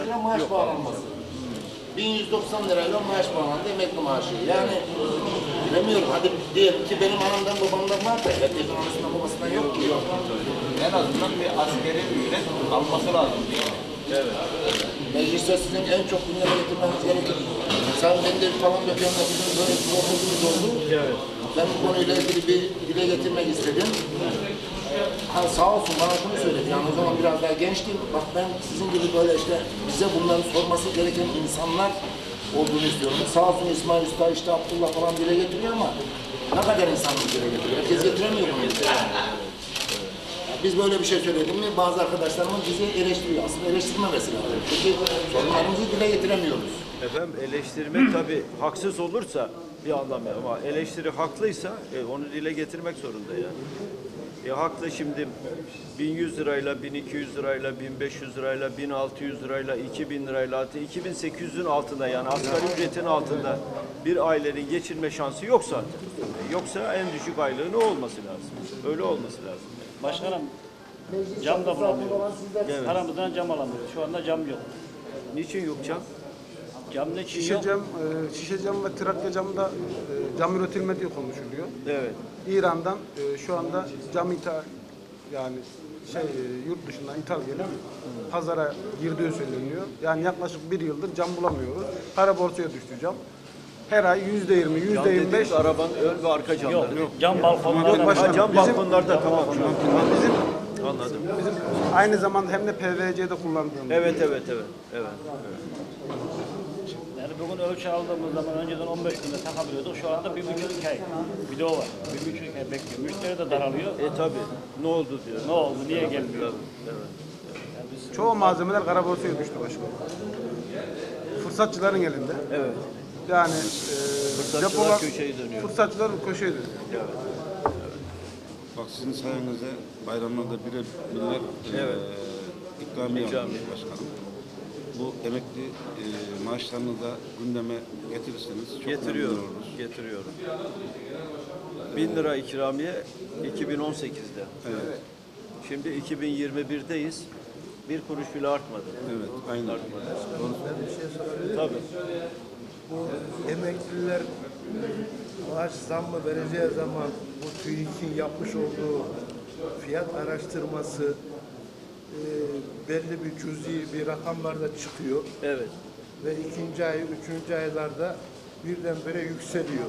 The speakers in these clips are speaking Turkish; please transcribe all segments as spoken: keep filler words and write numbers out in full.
lira maaş Yok, bağlanması. bin yüz doksan lirayla maaş bağlandı, emekli maaşı. Yani bilemiyorum, hadi diyelim ki benim anamdan babamdan var da herkesin anasından babasından yok mu? Yok. En azından bir askeri ücret alması lazım diye. Evet. Mecliste sizin en çok gündeme getirmeniz gerekir. Sen bende falan döküyorsun, bizim böyle bir sorunumuz oldu. Evet. Ben bu konuyla ilgili bir dile getirmek istedim. Ha, sağ olsun bana şunu söyledi, yani o zaman biraz daha gençtim. Bak ben sizin gibi böyle işte bize bunları sorması gereken insanlar olduğunu istiyorum. Sağ olsun İsmail Usta, işte Abdullah falan dile getiriyor ama ne kadar insan dile getiriyor? Herkes getiremiyor bunu. Biz böyle bir şey söyledik mi bazı arkadaşlarımız bizi eleştiriyor. Aslında eleştirmemesi lazım. Çünkü sorunlarımızı dile getiremiyoruz. Efendim eleştirmek tabii haksız olursa bir anlamı ama eleştiri haklıysa e, onu dile getirmek zorunda yani. E, haklı şimdi bin yüz lirayla, bin iki yüz lirayla, bin beş yüz lirayla, bin altı yüz lirayla, iki bin lirayla, iki bin sekiz yüzün altında yani asgari ücretin altında bir ailenin geçinme şansı yok zaten. E, yoksa en düşük aylığın o olması lazım. Öyle olması lazım. Başkanım, cam da bulamıyoruz. Evet. Aramızdan cam alamıyoruz. Şu anda cam yok. Niçin yok cam? Cam ne Şişe cam, e, şişe cam ve trakya camda e, cam üretilmediği konuşuluyor. Evet. İran'dan e, şu anda cam ithal, yani şey e, yurt dışından ithal gelip pazara girdiği söyleniyor. Yani yaklaşık bir yıldır cam bulamıyoruz. Kara borsaya düştü cam. Her ay yüzde yirmi, yüzde yirmi beş. Arabanın ön ve arka camları. Yok, yok. Cam balkonlarda. Yok, başkanım, cam bizim- balkonlarda tamam. Bizim Anladım. bizim aynı zamanda hem de P V C'de kullandığımız. Evet, evet, evet. Evet. Yani bugün ölçü aldığımız zaman önceden on beş günde takabiliyorduk. Şu anda bir buçuk iki ay. Bir de o var. Bir buçuk iki ay bekliyor. Müşteri de daralıyor. E tabi. Ne oldu diyor. Ne oldu? Niye gelmiyor? Evet. Yani biz Çoğu malzemeler kara borsaya düştü başkanım. Fırsatçıların elinde. Evet. Yani e, Fırsatçılar depolar- köşeyi dönüyor. Fırsatçılar köşeye dönüyor. Evet. Bak sizin sayenizde bayramlarda bire binler Evet. e, ikramiye İkramiye. almış başkanım. Bu emekli e, maaşlarını da gündeme getirirseniz çok Getiriyorum. memnun oluruz. Getiriyorum. Bin lira ikramiye iki bin on sekizde. Evet. Şimdi iki bin yirmi birdeyiz. Bir kuruş bile artmadı. Evet, aynen. Artmadı. Ben bir şey sorabilir miyim? Tabii. Bu emekliler maaş zammı vereceği zaman bu TÜİK'in yapmış olduğu fiyat araştırması e, belli bir cüzi bir rakamlarda çıkıyor Evet. ve ikinci ay, üçüncü aylarda birdenbire yükseliyor.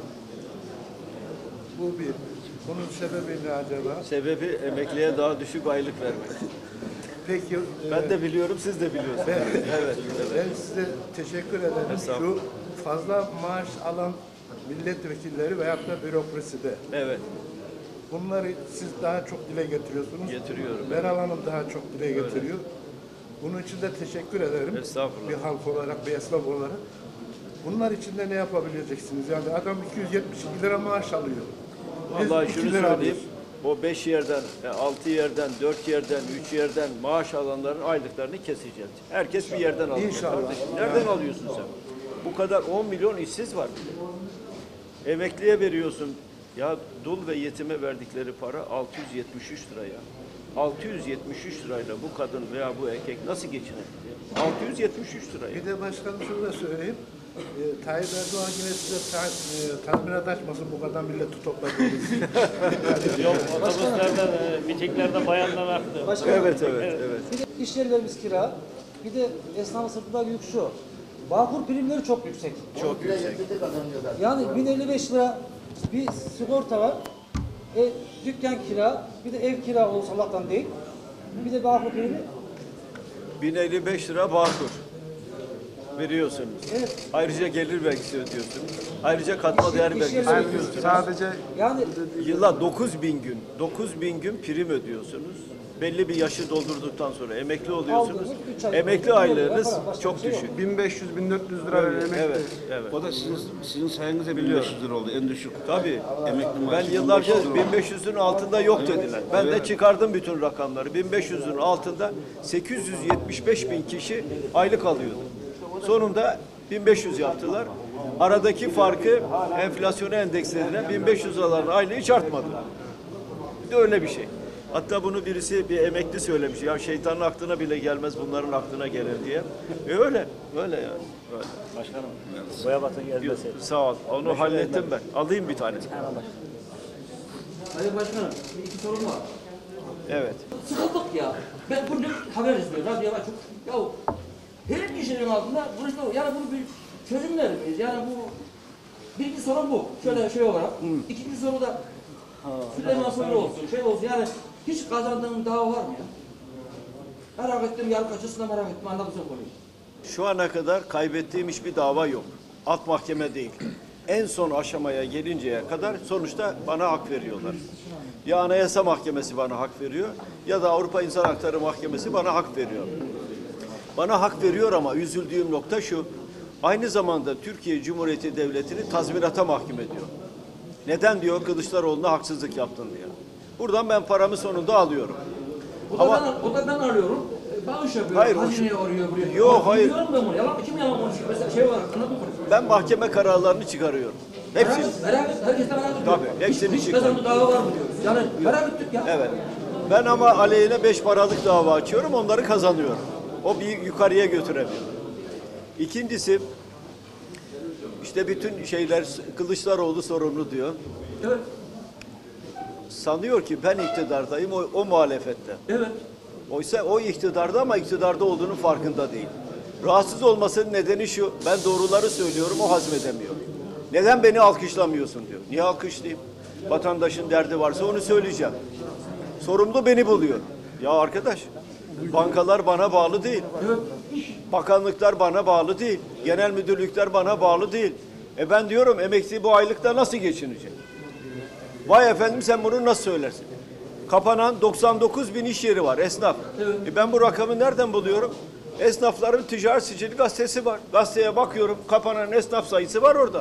Bu bir. Bunun sebebi ne acaba? Sebebi emekliye daha düşük aylık vermek. Peki e, Ben de biliyorum, siz de biliyorsunuz. ben, Evet. ben size teşekkür ederim. Estağfurullah. Şu fazla maaş alan milletvekilleri veyahut da bürokraside. Evet. Bunları siz daha çok dile getiriyorsunuz. Getiriyorum. Meral Hanım daha çok dile getiriyor. Bunun için de teşekkür ederim. Estağfurullah. Bir halk olarak, bir esnaf olarak. Bunlar için de ne yapabileceksiniz? Yani adam iki yüz yetmiş iki lira maaş alıyor. Biz Vallahi iki şunu lira söyleyeyim. alıyoruz. O beş yerden, altı yerden, dört yerden, üç yerden maaş alanların aylıklarını keseceğiz. Herkes bir yerden alıyor. İnşallah. Kardeşim, nereden alıyorsun sen? Bu kadar on milyon işsiz var bile. Emekliye veriyorsun. Ya dul ve yetime verdikleri para altı yüz yetmiş üç lira ya. altı yüz yetmiş üç lirayla bu kadın veya bu erkek nasıl geçinir? altı yüz yetmiş üç lira ya. Bir de başkanım şunu da söyleyeyim. E, Tayyip Erdoğan yine size ta, e, tazminat açmasın bu kadar milleti topladığınız. yok otobüslerde, e, mitinglerde bayanlar arttı. Başkanım, Evet, evet, evet. bir de iş yerlerimiz kira, bir de esnafın sırtında yük şu. Bağkur primleri çok yüksek. Çok Dile yüksek. getirdik az önce zaten. Yani bin elli beş lira bir sigorta var. E, dükkan kira, bir de ev kira olsa Allah'tan değil. Bir de bağkur primi. bin elli beş lira bağkur veriyorsunuz. Evet. Ayrıca gelir vergisi ödüyorsunuz. Ayrıca katma İş- değer iş vergisi yerleri- ödüyorsunuz. Sadece Yani Yılla dokuz bin gün, dokuz bin gün prim ödüyorsunuz. Belli bir yaşı doldurduktan sonra emekli oluyorsunuz. Aldığınız üç ay Emekli sonra aylığınız para, başka çok bir şey yok. düşük. bin beş yüz bin dört yüz lira Evet, emekli. evet, evet. O da sizin, sizin sayenizde bin beş yüz lira oldu en düşük. Tabii. Emekli Ben maaşı yıllarca bin beş yüz lira bin oldu. beş yüzün altında yok dediler. Ben de Evet. çıkardım bütün rakamları. bin beş yüzün altında sekiz yüz yetmiş beş bin kişi aylık alıyordu. Sonunda bin beş yüz yaptılar. Aradaki farkı enflasyona endekslediler. bin beş yüz alan aylığı hiç artmadı. Bir de öyle bir şey. Hatta bunu birisi bir emekli söylemiş. Ya şeytanın aklına bile gelmez bunların aklına gelir diye. E öyle. Öyle yani. Öyle. Başkanım, boya batı gelmesi. Sağ ol. Onu hallettim ben. Alayım bir tane. Hayır başkanım, bir iki sorum var. Evet. Sıkıldık ya. Ben bunu haber izliyorum. Radyoya açıp. Ya her bir şeyin altında bunu işte yani bunu bir çözüm verir miyiz? Yani bu birinci sorun bu. Şöyle şey olarak. İkinci soru da Süleyman Soylu olsun. Şey olsun yani hiç kazandığın dava var mı ya? Merak ettim yargı açısından merak ettim. Anladın sen konuyu. Şu ana kadar kaybettiğim hiçbir dava yok. Alt mahkeme değil. En son aşamaya gelinceye kadar sonuçta bana hak veriyorlar. Ya Anayasa Mahkemesi bana hak veriyor ya da Avrupa İnsan Hakları Mahkemesi bana hak veriyor. Bana hak veriyor ama üzüldüğüm nokta şu. Aynı zamanda Türkiye Cumhuriyeti Devleti'ni tazminata mahkum ediyor. Neden diyor? Kılıçdaroğlu'na haksızlık yaptın diyor. Buradan ben paramı sonunda alıyorum. O da, ama, ben, o da ben arıyorum. Bağış yapıyorum. Hayır, hazineye oraya buraya. Yok, Ama hayır. Biliyorum ben bunu. Yalan, kim yalan konuşuyor? Mesela şey var. Anladın mı? Ben mahkeme kararlarını çıkarıyorum. Hepsini. Merak et. Herkes de merak ediyor. Tabii, hepsini Hiç, hiç çıkarıyorum. kazandığı dava var mı diyoruz. Yani merak ettik ya. Evet. Ben ama aleyhine beş paralık dava açıyorum, onları kazanıyorum. O bir yukarıya götüremiyor. İkincisi, işte bütün şeyler Kılıçdaroğlu sorumlu diyor. Evet. Sanıyor ki ben iktidardayım, o, o muhalefette. Evet. Oysa o iktidarda ama iktidarda olduğunun farkında değil. Rahatsız olmasının nedeni şu, ben doğruları söylüyorum, o hazmedemiyor. Neden beni alkışlamıyorsun diyor. Niye alkışlayayım? Vatandaşın derdi varsa onu söyleyeceğim. Sorumlu beni buluyor. Ya arkadaş, bankalar bana bağlı değil. Bakanlıklar bana bağlı değil. Genel müdürlükler bana bağlı değil. E ben diyorum emekli bu aylıkta nasıl geçinecek? Vay efendim sen bunu nasıl söylersin? Kapanan doksan dokuz bin iş yeri var esnaf. E ben bu rakamı nereden buluyorum? Esnafların Ticaret Sicili Gazetesi var. Gazeteye bakıyorum kapanan esnaf sayısı var orada.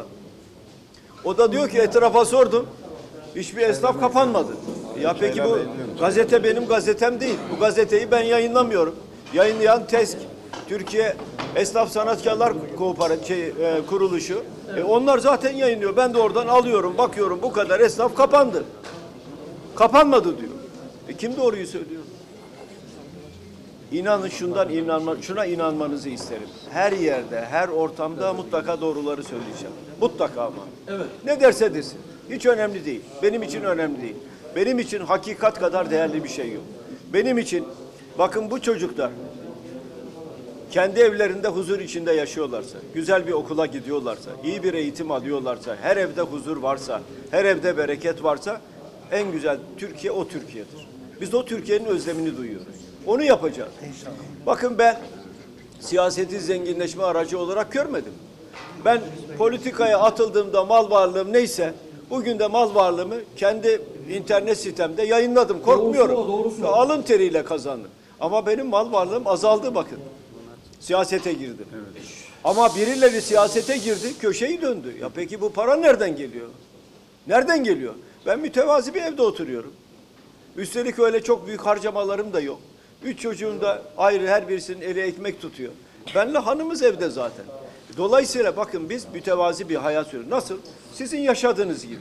O da diyor ki etrafa sordum. Hiçbir esnaf kapanmadı. Ya peki bu gazete benim gazetem değil. Bu gazeteyi ben yayınlamıyorum. Yayınlayan TESK, Türkiye Esnaf Sanatkarlar Kooperatif şey, e, Kuruluşu. E, onlar zaten yayınlıyor. Ben de oradan alıyorum, bakıyorum bu kadar esnaf kapandı. Kapanmadı diyor. E, kim doğruyu söylüyor? İnanın şundan inanma, şuna inanmanızı isterim. Her yerde, her ortamda mutlaka doğruları söyleyeceğim. Mutlaka ama. Evet. Ne derse desin. Hiç önemli değil. Benim için önemli değil. Benim için hakikat kadar değerli bir şey yok. Benim için bakın bu çocuklar kendi evlerinde huzur içinde yaşıyorlarsa, güzel bir okula gidiyorlarsa, iyi bir eğitim alıyorlarsa, her evde huzur varsa, her evde bereket varsa en güzel Türkiye o Türkiye'dir. Biz o Türkiye'nin özlemini duyuyoruz. Onu yapacağız. Bakın ben siyaseti zenginleşme aracı olarak görmedim. Ben politikaya atıldığımda mal varlığım neyse bugün de mal varlığımı kendi internet sitemde yayınladım. Korkmuyorum. Doğrusu o, doğrusu o. Alın teriyle kazandım. Ama benim mal varlığım azaldı bakın. Siyasete girdim. Evet. Ama birileri siyasete girdi, köşeyi döndü. Ya peki bu para nereden geliyor? Nereden geliyor? Ben mütevazi bir evde oturuyorum. Üstelik öyle çok büyük harcamalarım da yok. Üç çocuğum da ayrı her birisinin eli ekmek tutuyor. Benle hanımız evde zaten. Dolayısıyla bakın biz mütevazi bir hayat sürüyoruz. Nasıl? Sizin yaşadığınız gibi.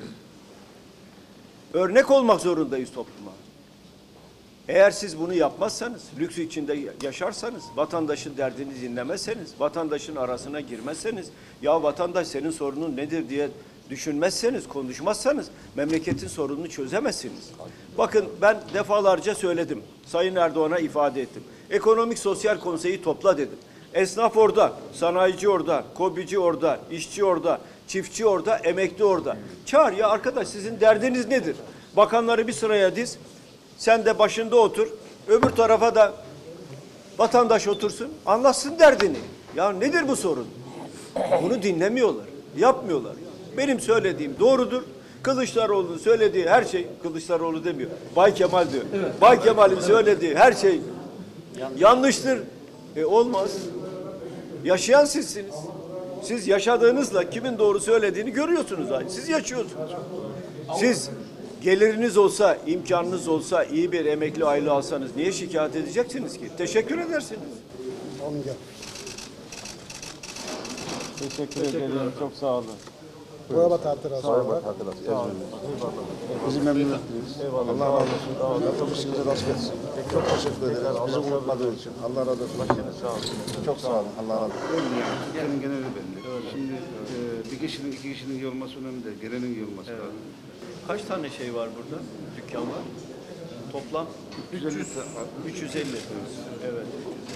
Örnek olmak zorundayız topluma. Eğer siz bunu yapmazsanız, lüks içinde yaşarsanız, vatandaşın derdini dinlemezseniz, vatandaşın arasına girmezseniz, ya vatandaş senin sorunun nedir diye düşünmezseniz, konuşmazsanız memleketin sorununu çözemezsiniz. Bakın ben defalarca söyledim. Sayın Erdoğan'a ifade ettim. Ekonomik Sosyal Konseyi topla dedim. Esnaf orada, sanayici orada, kobici orada, işçi orada, çiftçi orada, emekli orada. Çağır ya arkadaş sizin derdiniz nedir? Bakanları bir sıraya diz. Sen de başında otur. Öbür tarafa da vatandaş otursun. Anlatsın derdini. Ya nedir bu sorun? Bunu dinlemiyorlar. Yapmıyorlar. Benim söylediğim doğrudur. Kılıçdaroğlu'nun söylediği her şey, Kılıçdaroğlu demiyor. Bay Kemal diyor. Evet. Bay Kemal'in söylediği her şey yanlıştır. E olmaz. Yaşayan sizsiniz. Siz yaşadığınızla kimin doğru söylediğini görüyorsunuz. Siz yaşıyorsunuz. Siz geliriniz olsa, imkanınız olsa, iyi bir emekli aylığı alsanız niye şikayet edeceksiniz ki? Teşekkür edersiniz. Teşekkür ederim. Çok sağ olun. Boyabat hatırası olarak. Boyabat hatırası. Bizi memnun ettiniz. Eyvallah. Allah razı olsun. Yaptığımız rast etsin. Çok teşekkür ederiz. Bizi unutmadığınız için. Allah razı olsun. Sağ olun. Çok sağ olun. Allah razı olsun. Ülkenin geneli belli. Şimdi e, bir kişinin iki kişinin iyi olması önemli değil. Gelenin iyi olması lazım. Kaç tane şey var burada? Dükkan var. Toplam üç yüz. üç yüz elli. Evet.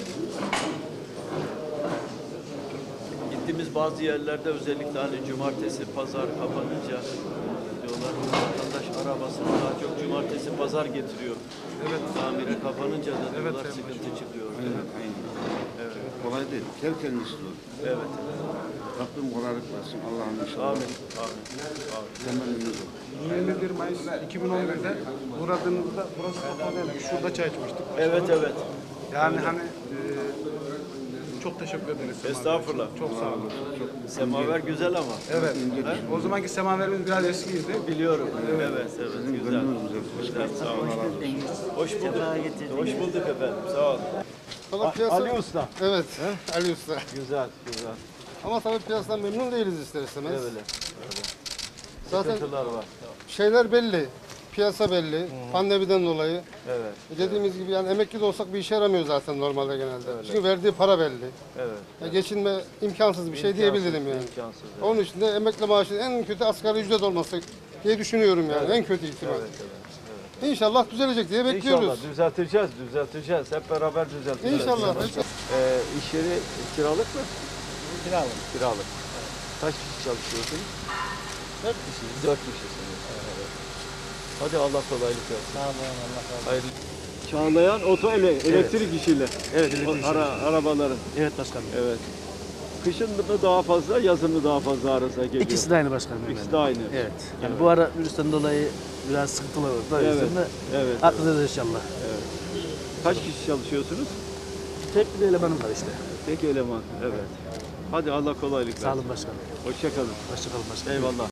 Gittiğimiz bazı yerlerde özellikle hani cumartesi, pazar kapanınca diyorlar vatandaş arabasını daha çok cumartesi, pazar getiriyor. Evet. Tamire kapanınca da diyorlar evet, sıkıntı çıkıyor. Evet, aynen. Evet. Kolay değil. Kerken istiyor. Evet. Rabbim kolaylık versin. Allah'ın inşallah. Amin. Amin. Amin. Temennimiz o. yirmi bir Mayıs iki bin on bir'de uğradığımızda burası kapalıydı. Şurada çay içmiştik. Evet, evet. Yani hani e, çok teşekkür ederiz. Estağfurullah. Çok sağ olun. Çok. Semaver güzel ama. Evet. O zamanki semaverimiz biraz eskiydi. Biliyorum. Evet, evet. evet. Güzel. Güzel. Sağ olun. Hoş bulduk. Hoş bulduk efendim. Sağ olun. Piyasa... Ali Usta. Evet, Ali Usta. Güzel, güzel. Ama tabii piyasadan memnun değiliz ister istemez. Evet, öyle. Zaten Sıkıntılar var. şeyler belli, piyasa belli, hmm. pandemiden dolayı. Evet. Dediğimiz evet. gibi yani emekli de olsak bir işe yaramıyor zaten normalde genelde. Öyle. Çünkü verdiği para belli. Evet. Yani geçinme imkansız bir şey imkansız, diyebilirim yani. İmkansız. Evet. Onun için de emekli maaşı en kötü asgari ücret olması diye düşünüyorum yani evet. en kötü ihtimal. Evet, evet. Evet. İnşallah düzelecek diye bekliyoruz. İnşallah düzelteceğiz, düzelteceğiz. Hep beraber düzelteceğiz. İnşallah. Ee, iş yeri kiralık mı? Kiralık. Kiralık. Kaç kişi çalışıyorsunuz? Dört kişi. Dört kişisiniz. Evet. Hadi Allah kolaylık versin. Sağ olun, Allah razı olsun. Hayırlı. Çağlayan oto ele, elektrik evet. işiyle. Evet, elektrik Ara, arabaların. Evet başkanım. Evet. Kışın mı daha fazla, yazın mı daha fazla arıza geliyor? İkisi de aynı başkanım. İkisi de aynı. Evet. Yani evet. bu ara virüsten dolayı biraz sıkıntılı oldu. O evet. yüzden de evet. atlatacağız inşallah. Evet. Kaç kişi çalışıyorsunuz? Tek bir elemanım var işte. Tek eleman, evet. Hadi Allah kolaylık versin. Sağ olun başkanım. Hoşça kalın. Hoşça kalın başkanım. Eyvallah.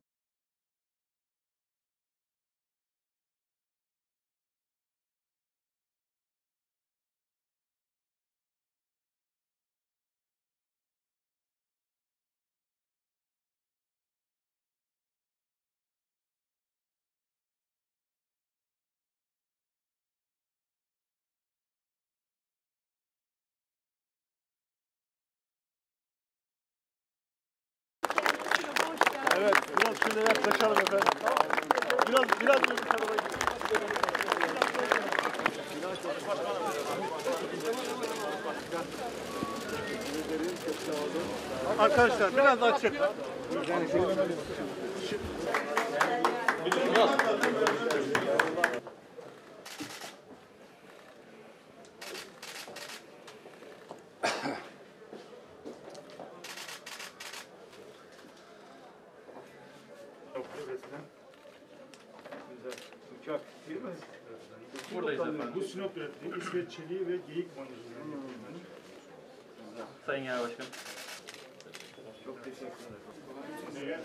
Evet, biraz şöyle yaklaşalım efendim. Biraz, biraz böyle tarafa arkadaşlar biraz daha çık. Güzel. Uçak değil mi? Buradayız efendim. Bu Sinop ürettiği İsveç çeliği ve geyik boynuzundan yapılıyor. Sayın Genel Başkanım. Çok teşekkür ederim.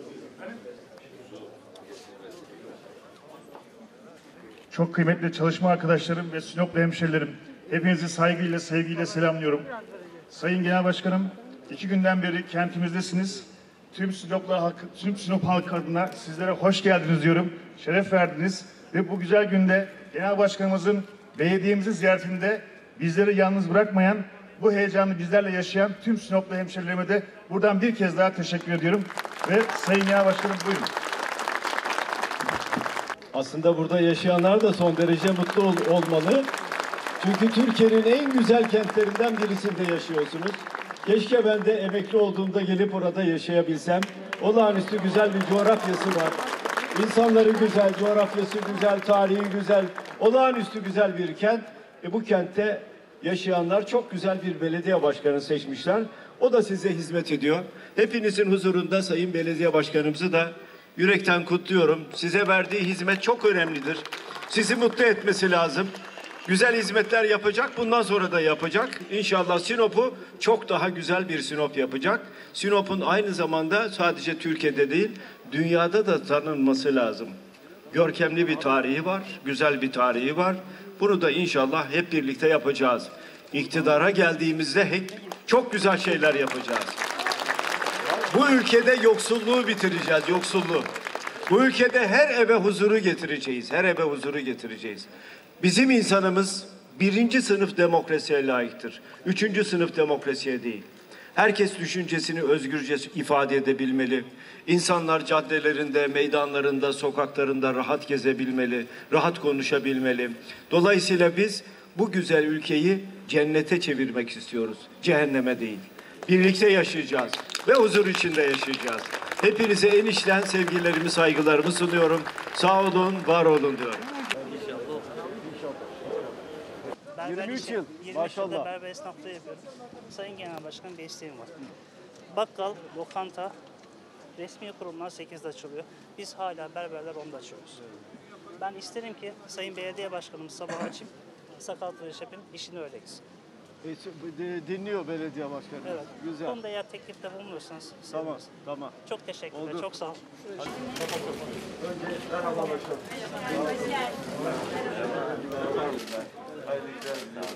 Çok kıymetli çalışma arkadaşlarım ve Sinoplu hemşerilerim, hepinizi saygıyla, sevgiyle selamlıyorum. Sayın Genel Başkanım, iki günden beri kentimizdesiniz. Tüm Sinoplu halkı, tüm Sinop halkı adına sizlere hoş geldiniz diyorum. Şeref verdiniz ve bu güzel günde Genel Başkanımızın belediyemizi ziyaretinde bizleri yalnız bırakmayan, bu heyecanı bizlerle yaşayan tüm Sinoplu hemşerilerime de buradan bir kez daha teşekkür ediyorum. Ve Sayın Genel Başkanım buyurun. Aslında burada yaşayanlar da son derece mutlu ol olmalı. Çünkü Türkiye'nin en güzel kentlerinden birisinde yaşıyorsunuz. Keşke ben de emekli olduğumda gelip orada yaşayabilsem. Olağanüstü güzel bir coğrafyası var. İnsanları güzel, coğrafyası güzel, tarihi güzel, olağanüstü güzel bir kent. E bu kentte yaşayanlar çok güzel bir belediye başkanı seçmişler. O da size hizmet ediyor. Hepinizin huzurunda Sayın Belediye Başkanımızı da yürekten kutluyorum. Size verdiği hizmet çok önemlidir. Sizi mutlu etmesi lazım. Güzel hizmetler yapacak, bundan sonra da yapacak. İnşallah Sinop'u çok daha güzel bir Sinop yapacak. Sinop'un aynı zamanda sadece Türkiye'de değil, dünyada da tanınması lazım. Görkemli bir tarihi var, güzel bir tarihi var. Bunu da inşallah hep birlikte yapacağız. İktidara geldiğimizde hep çok güzel şeyler yapacağız. Bu ülkede yoksulluğu bitireceğiz, yoksulluğu. Bu ülkede her eve huzuru getireceğiz, her eve huzuru getireceğiz. Bizim insanımız birinci sınıf demokrasiye layıktır. Üçüncü sınıf demokrasiye değil. Herkes düşüncesini özgürce ifade edebilmeli. İnsanlar caddelerinde, meydanlarında, sokaklarında rahat gezebilmeli, rahat konuşabilmeli. Dolayısıyla biz bu güzel ülkeyi cennete çevirmek istiyoruz, cehenneme değil. Birlikte yaşayacağız ve huzur içinde yaşayacağız. Hepinize en içten sevgilerimi, saygılarımı sunuyorum. Sağ olun, var olun diyorum. yirmi üç yıl, maşallah. Berber esnaflığı yapıyorum. Sayın Genel Başkan bir isteğim var. Bakkal, lokanta, resmi kurumlar sekizde açılıyor. Biz hala berberler onda açıyoruz. Ben isterim ki Sayın Belediye Başkanımız sabah açayım, sakal tıraş yapayım, işini öyle gitsin. E, dinliyor belediye başkanı. Evet. Güzel. Bunda eğer teklifte bulunursanız Tamam, seviniriz. tamam. Çok teşekkürler, Oldu. çok sağ olun. Önce merhaba başkanım. Hayırlı işler diliyorum.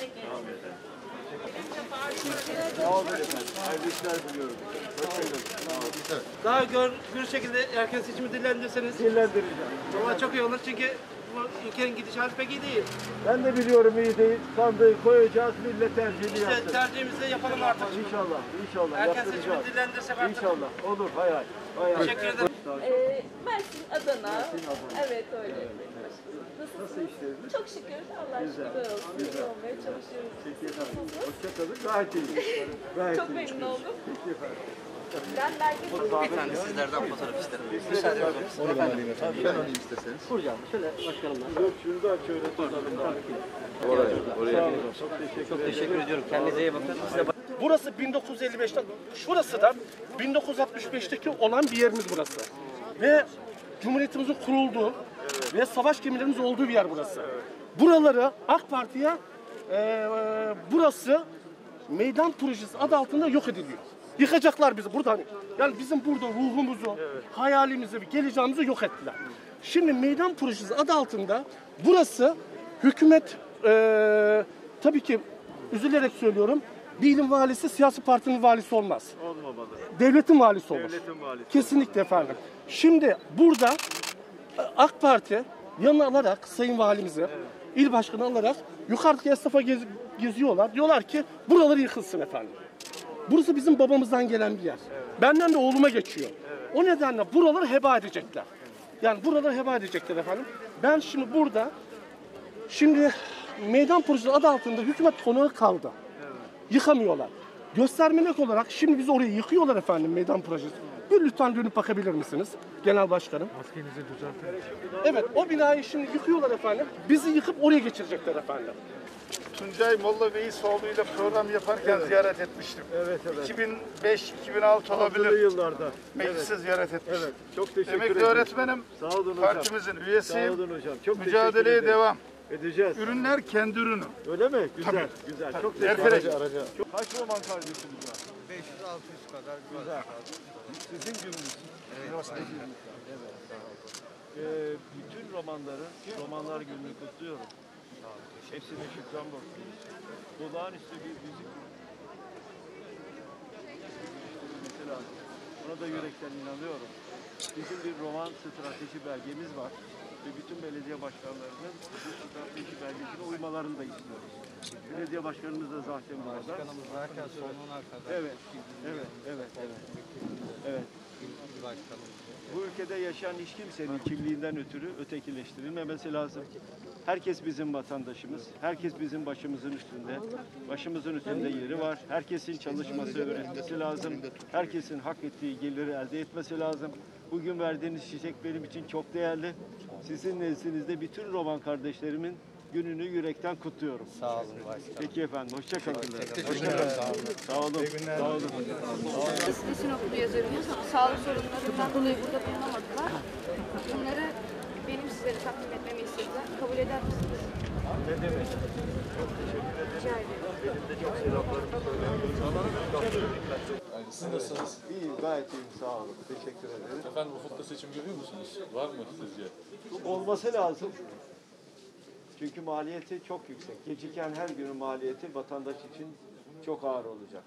Sağ olun efendim. Hayırlı işler diliyorum. Hoşçakalın. Daha gör, bir şekilde erken seçimi dillendirseniz. Dillendireceğim. Ama çok iyi olur çünkü bu ülkenin gidişatı pek iyi değil. Ben de biliyorum iyi değil. Sandığı koyacağız, millet tercihini İşte yapsın. tercihimizi yapalım artık. İnşallah, inşallah. Erken yaptıracağız. seçimi dillendirsek artık. İnşallah. Olur, hay hay. hay, hay. Teşekkür ederim. Ee, Mersin, Adana. Mersin, Adana. Evet öyle. Nasılsınız? Nasıl işleriniz? Çok şükür. Allah Güzel, şükür olsun. güzel. İyi olmaya çalışıyoruz. Peki efendim. Hoşçakalın. Gayet iyi. Gayet Çok iyi. memnun oldum. Peki efendim. Ben belki Bir tane sizlerden fotoğraf isterim. Onu ben alayım efendim. Ben alayım isterseniz. Kuracağım. Şöyle başkanımla. Yok şunu da şöyle tutalım. Oraya, oraya. Sağ olun. Çok teşekkür, Çok teşekkür ediyorum. Kendinize iyi bakın. Size Burası bin dokuz yüz elli beşte, şurası da bin dokuz yüz altmış beşteki olan bir yerimiz burası. Ve Cumhuriyetimizin kurulduğu ve savaş gemilerimiz olduğu bir yer burası. Buraları AK Parti'ye e, burası meydan projesi adı altında yok ediliyor. Yıkacaklar bizi buradan. Yani bizim burada ruhumuzu, hayalimizi, geleceğimizi yok ettiler. Şimdi meydan projesi adı altında burası hükümet e, tabii ki üzülerek söylüyorum. Bir ilin valisi siyasi partinin valisi olmaz. Olmamalı. Devletin valisi olur. Devletin valisi. Kesinlikle efendim. Şimdi burada AK Parti yanına alarak Sayın Valimizi, evet, il başkanı alarak yukarıdaki esnafa gez, geziyorlar. Diyorlar ki buraları yıkılsın efendim. Burası bizim babamızdan gelen bir yer. Evet. Benden de oğluma geçiyor. Evet. O nedenle buraları heba edecekler. Yani buraları heba edecekler efendim. Ben şimdi burada, şimdi meydan projesi adı altında hükümet konağı kaldı. Evet. Yıkamıyorlar. Göstermelik olarak şimdi biz orayı yıkıyorlar efendim meydan projesi. Bir lütfen dönüp bakabilir misiniz Genel Başkanım? Maskenizi düzeltin. Evet, o binayı şimdi yıkıyorlar efendim. Bizi yıkıp oraya geçirecekler efendim. Tuncay Molla Veysoğlu ile program yaparken Evet. ziyaret etmiştim. Evet, evet. iki bin beş iki bin altı olabilir. Altılı yıllarda. Meclise Evet. ziyaret etmiştim. Evet. Çok teşekkür Emekli ederim. öğretmenim, Sağ olun hocam. partimizin üyesiyim. Sağ olun hocam. Çok Mücadeleye teşekkür ederim. devam. Edeceğiz. Ürünler kendi ürünü. Öyle mi? Güzel, Tabii. güzel. Tabii. Çok teşekkür Erfelek. ederim. Çok... Kaç roman kardeşiniz var? beş yüz altı yüz kadar. Güzel. Sizin gününüz. Evet. Evet. Sağ olun. Ee, bütün romanların, romanlar gününü kutluyorum. Hepsine şükran borçluyuz. Olağanüstü bir müzik mesela buna da yürekten inanıyorum. Bizim bir roman strateji belgemiz var ve bütün belediye başkanlarının bu strateji belgesine uymalarını da istiyoruz. Belediye başkanımız da zaten burada. Başkanımız zaten sonuna kadar. Evet, evet, evet, evet. Evet. Bu ülkede yaşayan hiç kimsenin kimliğinden ötürü ötekileştirilmemesi lazım. Herkes bizim vatandaşımız. Herkes bizim başımızın üstünde. Başımızın üstünde yeri var. Herkesin çalışması, öğrenmesi lazım. Herkesin hak ettiği geliri elde etmesi lazım. Bugün verdiğiniz çiçek benim için çok değerli. Sizin nezdinizde bütün roman kardeşlerimin gününü yürekten kutluyorum. Sağ olun başkanım. Peki efendim, hoşça kalın. Teşekkür ederim. Sağ olun. Sağ olun. Sağ olun. Biz Sinoplu yazarımız sağlık sorunlarından dolayı burada bulunamadılar. Bunları benim sizlere takdim etmemi istediler. Kabul eder misiniz? Ne demek? Çok teşekkür ederim. Rica ederim. Benim de çok selamlarımı söylüyorum. Siz nasılsınız? İyi, gayet iyiyim. Sağ olun. Teşekkür ederim. Efendim ufukta seçim görüyor musunuz? Var mı sizce? Olması lazım. Çünkü maliyeti çok yüksek. Geciken her günün maliyeti vatandaş için çok ağır olacak.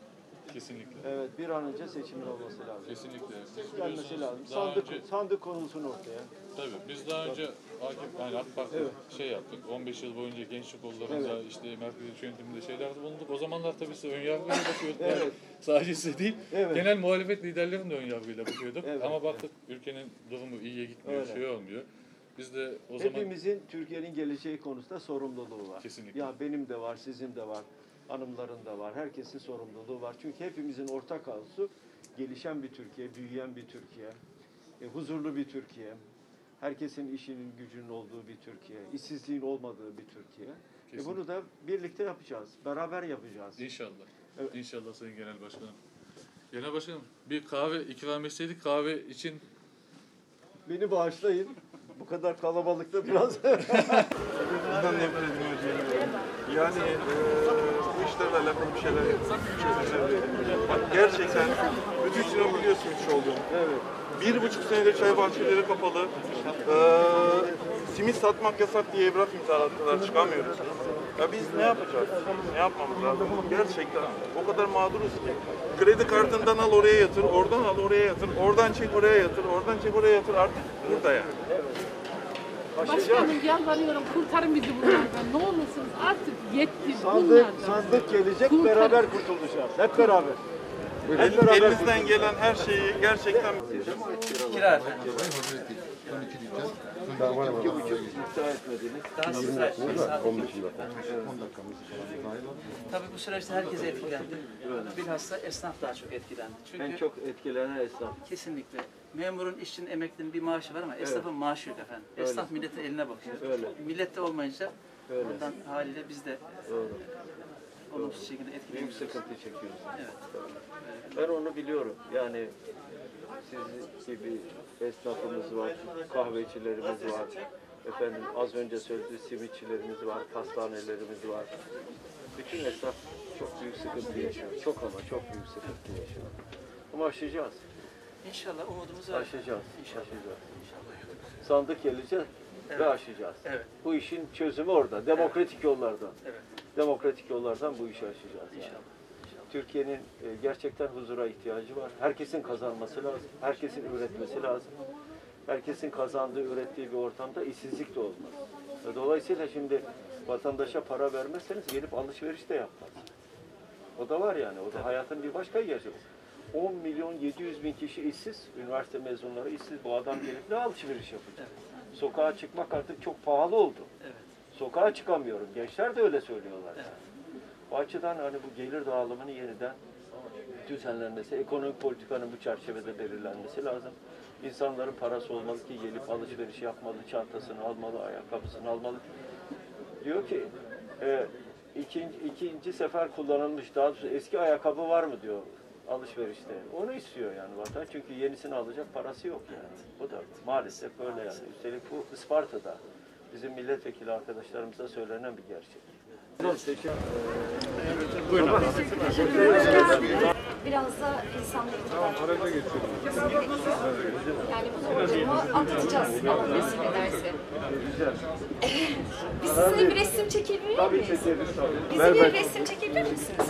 Kesinlikle. Evet, bir an önce seçimin olması lazım. Kesinlikle. Gelmesi lazım. Daha Sandık, önce- sandık konulsun ortaya. Tabii biz daha önce Akif, yani AK Parti Evet. şey yaptık. on beş yıl boyunca gençlik kollarında Evet. işte merkezi yönetiminde şeylerde bulunduk. O zamanlar tabii size önyargıyla bakıyorduk. Evet. Yani sadece size değil. Evet. Genel muhalefet liderlerinin de önyargıyla bakıyorduk. Evet. Ama baktık ülkenin durumu iyiye gitmiyor, Öyle. şey olmuyor. Biz de o zaman Hepimizin Türkiye'nin geleceği konusunda sorumluluğu var. Kesinlikle. Ya benim de var, sizin de var, hanımların da var, herkesin sorumluluğu var. Çünkü hepimizin ortak arzusu gelişen bir Türkiye, büyüyen bir Türkiye, e, huzurlu bir Türkiye, herkesin işinin gücünün olduğu bir Türkiye, işsizliğin olmadığı bir Türkiye. E, bunu da birlikte yapacağız, beraber yapacağız. İnşallah. Evet. İnşallah Sayın Genel Başkanım. Genel Başkanım bir kahve ikram etseydik kahve için Beni bağışlayın. Bu kadar kalabalıkta biraz... Bizden nefret ediliyor diyebilirim. Yani e, bu işlerle alakalı bir şeyler çözümleyelim. Bak gerçekten bütün Sinop biliyorsun hiç olduğunu. Evet. Bir buçuk senedir çay bahçeleri kapalı. E, simit satmak yasak diye evrak imzalattılar, çıkamıyoruz. Ya biz ne yapacağız? Ne yapmamız lazım? Gerçekten o kadar mağduruz ki. Kredi kartından al oraya yatır, oradan al oraya yatır, oradan çek oraya yatır, oradan çek oraya yatır. Artık burada yani. Başkanım yalvarıyorum kurtarın bizi bunlardan. Ne olursunuz artık yetti Sandık, bunlardan. sandık gelecek, beraber kurtulacağız. Hep beraber. El, elimizden gelen her şeyi gerçekten... Kira efendim. İki buçuk müsaade etmediniz. Daha sizler. Tabii bu süreçte herkes etkilendi. Bilhassa esnaf daha çok etkilendi. Çünkü En çok etkilenen esnaf. kesinlikle memurun, işçinin, emeklinin bir maaşı var ama esnafın maaşı yok efendim. Öyle. Esnaf milletin eline bakıyor. Öyle. Millet de olmayınca Öyle. ondan haliyle biz de Doğru. olumsuz şekilde Büyük etkileniyoruz. sıkıntı çekiyoruz. Evet. Ben onu biliyorum. Yani siz gibi esnafımız var, kahvecilerimiz var. Efendim az önce söylediği simitçilerimiz var, pastanelerimiz var. Bütün esnaf çok büyük sıkıntı yaşıyor. Çok ama çok büyük sıkıntı yaşıyor. Ama aşacağız. İnşallah umudumuz var. Aşacağız. Aşacağız. Sandık gelecek Evet. ve aşacağız. Evet. Bu işin çözümü orada. Demokratik yollardan. Evet. Demokratik yollardan bu işi aşacağız. Yani. İnşallah. Türkiye'nin e, gerçekten huzura ihtiyacı var. Herkesin kazanması lazım. Herkesin üretmesi lazım. Herkesin kazandığı, ürettiği bir ortamda işsizlik de olmaz. E, Dolayısıyla şimdi vatandaşa para vermezseniz gelip alışveriş de yapmaz. O da var yani. O da hayatın bir başka gerçeği. on milyon yedi yüz bin kişi işsiz. Üniversite mezunları işsiz. Bu adam gelip ne alışveriş yapacak? Sokağa çıkmak artık çok pahalı oldu. Evet. Sokağa çıkamıyorum. Gençler de öyle söylüyorlar yani. O açıdan hani bu gelir dağılımını yeniden düzenlenmesi, ekonomik politikanın bu çerçevede belirlenmesi lazım. İnsanların parası olmalı ki gelip alışveriş yapmalı, çantasını almalı, ayakkabısını almalı. Diyor ki e, ikinci, ikinci sefer kullanılmış, daha doğrusu eski ayakkabı var mı diyor alışverişte. Onu istiyor yani vatandaş çünkü yenisini alacak parası yok yani. Bu da maalesef böyle yani. Üstelik bu Isparta'da bizim milletvekili arkadaşlarımıza söylenen bir gerçek. Buyurun. Biraz da insanlık yani bu problemi atlatacağız Allah nasip ederse. Biz sizinle bir resim çekebilir miyiz? Tabii çekeriz tabii. Bize bir resim çekebilir misiniz?